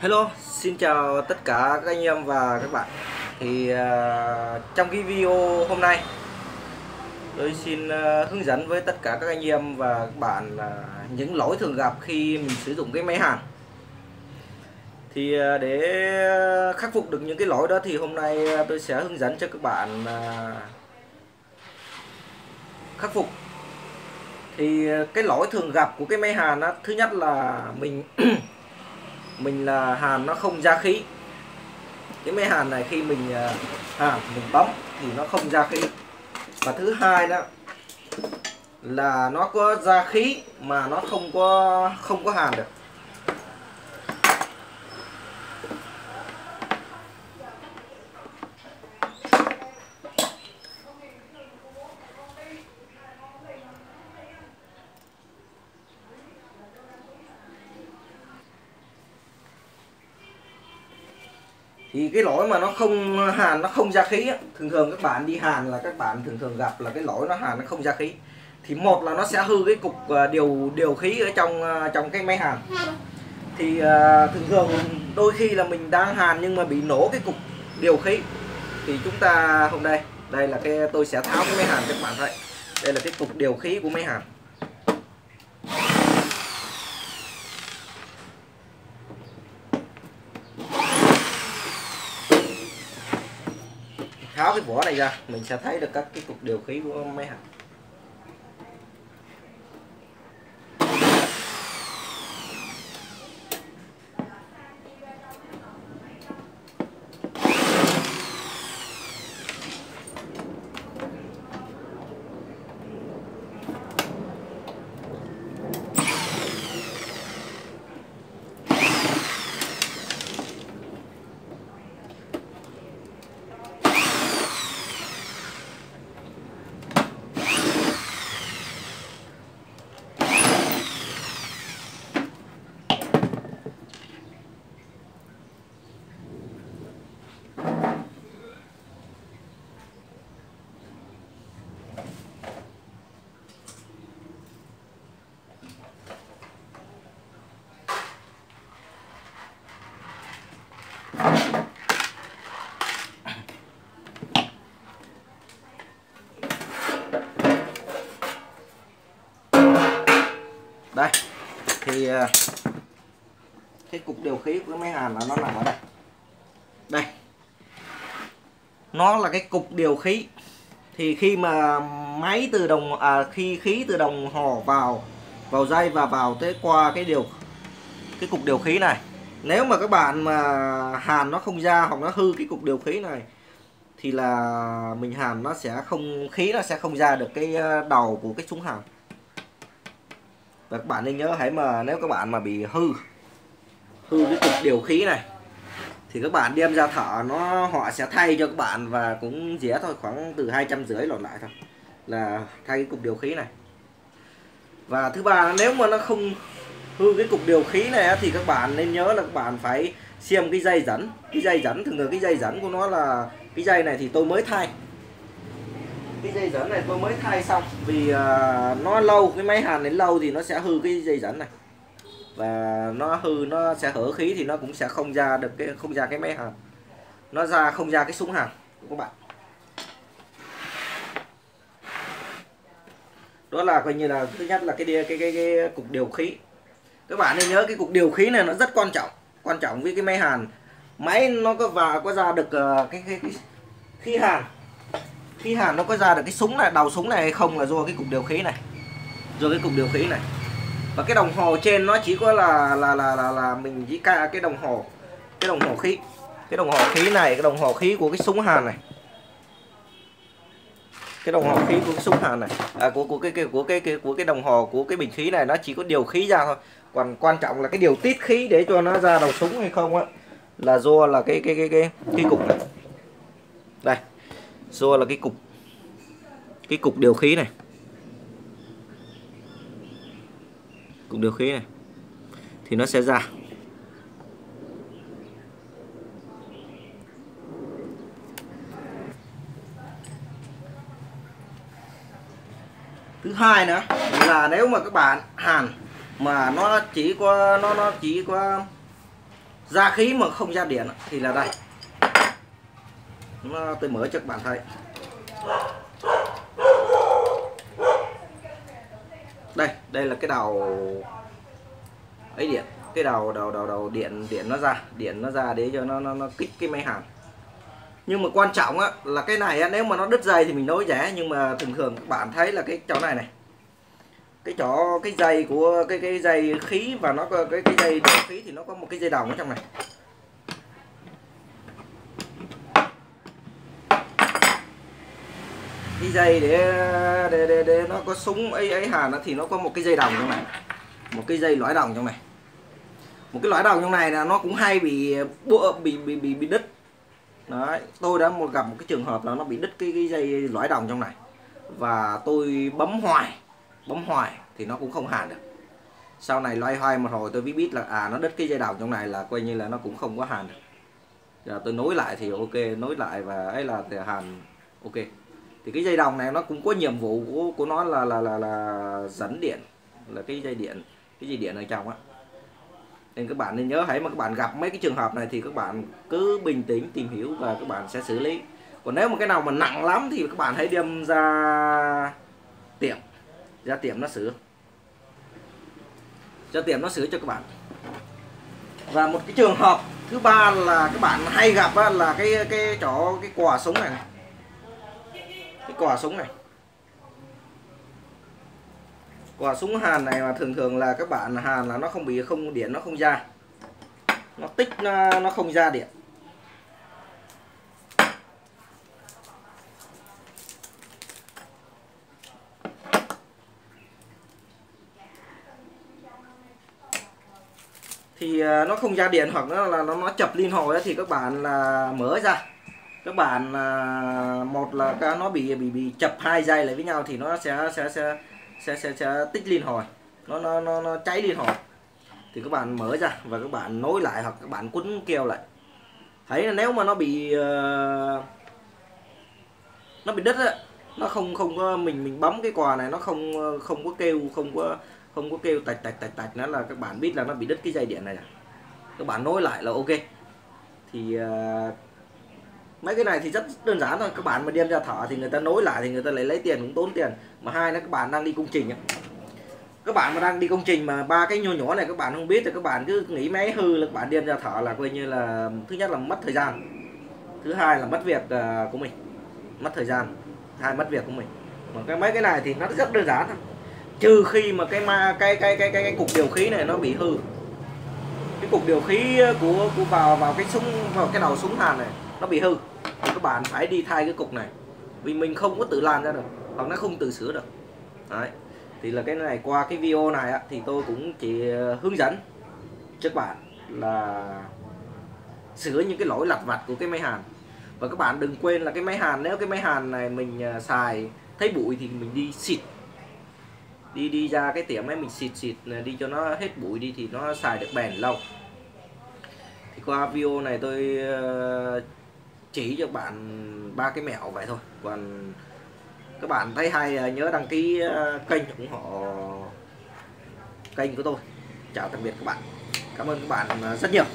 Hello, xin chào tất cả các anh em và các bạn. Trong cái video hôm nay tôi xin hướng dẫn với tất cả các anh em và các bạn những lỗi thường gặp khi mình sử dụng cái máy hàn. Để khắc phục được những cái lỗi đó thì hôm nay tôi sẽ hướng dẫn cho các bạn khắc phục. Cái lỗi thường gặp của cái máy hàn đó, thứ nhất là mình là hàn nó không ra khí. Cái máy hàn này khi mình hàn mình bấm thì nó không ra khí. Và thứ hai đó là nó có ra khí mà nó không có hàn được. Thì cái lỗi mà nó không hàn, nó không ra khí á, thường thường các bạn đi hàn là các bạn thường gặp là cái lỗi nó hàn nó không ra khí. Thì một là nó sẽ hư cái cục điều khí ở trong cái máy hàn. Thường thường đôi khi là mình đang hàn nhưng mà bị nổ cái cục điều khí. Thì chúng ta hôm đây là tôi sẽ tháo cái máy hàn cho các bạn thấy. Đây là cái cục điều khí của máy hàn. Tháo cái vỏ này ra mình sẽ thấy được các cái cục điều khí của máy hàn. Đây cái cục điều khí của máy hàn là nó nằm ở đây. Đây nó là cái cục điều khí. Thì khi mà máy từ khi khí từ đồng hồ vào dây và vào tới qua cái cục điều khí này, nếu mà các bạn mà hàn nó không ra hoặc nó hư cái cục điều khí này thì là mình hàn nó sẽ không ra được cái đầu của cái súng hàn. Và các bạn nên nhớ nếu các bạn mà bị hư cái cục điều khí này thì các bạn đem ra thợ họ sẽ thay cho các bạn, và cũng rẻ thôi, khoảng từ 250 lọt lại thôi là thay cái cục điều khí này. Và thứ ba, nếu mà nó không hư cái cục điều khí này thì các bạn nên nhớ là các bạn phải xem cái dây dẫn. Thường cái dây dẫn của nó là cái dây này thì tôi mới thay. Cái dây dẫn này tôi mới thay xong vì nó lâu, cái máy hàn này lâu thì nó sẽ hư cái dây dẫn này. Và nó hư, nó sẽ hở khí thì nó cũng sẽ không ra cái máy hàn. Không ra cái súng hàn của các bạn. Đó là coi như là thứ nhất là cái cục điều khí. Các bạn nên nhớ cái cục điều khí này nó rất quan trọng với cái máy hàn. Máy nó có ra được cái khí hàn. Khí hàn nó có ra được cái súng này, đầu súng này hay không là do cái cục điều khí này. Và cái đồng hồ trên nó chỉ có là mình chỉ ca cái đồng hồ khí. Cái đồng hồ khí này, cái đồng hồ khí của cái súng hàn này. Cái đồng hồ khí của cái súng hàn này, của cái đồng hồ của cái bình khí này nó chỉ có điều khí ra thôi. Còn quan trọng là cái điều tiết khí để cho nó ra đầu súng hay không á là do là cái cục này. Đây, do là cái cục điều khí này. Cục điều khí này thì nó sẽ ra. Thứ hai nữa là nếu mà các bạn hàn mà nó chỉ có Ra khí mà không ra điện thì là đây. Tôi mở cho các bạn thấy. Đây là cái đầu ấy điện, cái đầu điện nó ra để cho nó kích cái máy hàn. Nhưng mà quan trọng á là cái này á, nếu mà nó đứt dây thì mình nối rẻ, nhưng mà thường thường các bạn thấy là cái chỗ này này, cái dây của cái dây khí và nó có cái dây điều khí thì nó có một cái dây đồng ở trong này. Cái dây để nó có súng ấy hàn thì nó có một cái dây đồng trong này, một cái dây lõi đồng trong này. Một cái lõi đồng trong này là nó cũng hay bị đứt. Đấy, tôi đã gặp một cái trường hợp là nó bị đứt cái dây lõi đồng trong này, và tôi bấm hoài thì nó cũng không hàn được. Sau này loay hoay một hồi tôi mới biết là nó đứt cái dây đồng trong này, là coi như là nó cũng không có hàn được. Giờ tôi nối lại thì ok, nối lại và ấy là thì hàn ok. Thì cái dây đồng này nó cũng có nhiệm vụ của nó là dẫn điện, là cái dây điện ở trong á. Nên các bạn nên nhớ, hãy mà các bạn gặp mấy cái trường hợp này thì các bạn cứ bình tĩnh tìm hiểu và các bạn sẽ xử lý. Còn nếu mà cái nào mà nặng lắm thì các bạn hãy đem ra tiệm nó sửa. Cho tiệm nó sửa cho các bạn. Và một cái trường hợp thứ ba là các bạn hay gặp là cái quả súng này. Cái quả súng này. Quả súng hàn này mà thường là các bạn hàn là nó không điện nó không ra. Nó tích nó không ra điện. Thì nó không ra điện hoặc nó chập liên hồi thì các bạn là mở ra. Các bạn một là nó bị chập hai dây lại với nhau thì nó sẽ tích liên hồi, nó cháy liên hồi. Thì các bạn mở ra và các bạn nối lại hoặc các bạn quấn keo lại. Thấy là nếu mà nó bị đứt á, nó không có mình bấm cái quà này nó không có kêu, không có kêu tạch nữa là các bạn biết là nó bị đứt cái dây điện này. Các bạn nối lại là ok. Thì mấy cái này thì rất đơn giản thôi. Các bạn mà đem ra thợ thì người ta nối lại thì người ta lại lấy tiền, cũng tốn tiền. Mà hai là các bạn đang đi công trình, các bạn mà đang đi công trình mà ba cái nhỏ này các bạn không biết thì các bạn cứ nghĩ máy hư là các bạn đem ra thợ là coi như là thứ nhất là mất thời gian, thứ hai là mất việc của mình, mất thời gian, hai mất việc của mình. Mà mấy cái này thì nó rất đơn giản thôi, trừ khi mà cái cục điều khí này nó bị hư. Cái cục điều khí của vào cái súng, vào cái đầu súng hàn này nó bị hư thì các bạn phải đi thay cái cục này, vì mình không có tự làm ra được hoặc nó không tự sửa được. Đấy. Thì là cái này, qua cái video này thì tôi cũng chỉ hướng dẫn cho các bạn là sửa những cái lỗi lặt vặt của cái máy hàn. Và các bạn đừng quên là cái máy hàn, nếu cái máy hàn này mình xài thấy bụi thì mình đi xịt, đi ra cái tiệm ấy mình xịt đi cho nó hết bụi đi thì nó xài được bền lâu. Thì qua video này tôi chỉ cho các bạn ba cái mẹo vậy thôi. Còn các bạn thấy hay nhớ đăng ký kênh ủng hộ kênh của tôi. Chào tạm biệt các bạn. Cảm ơn các bạn rất nhiều.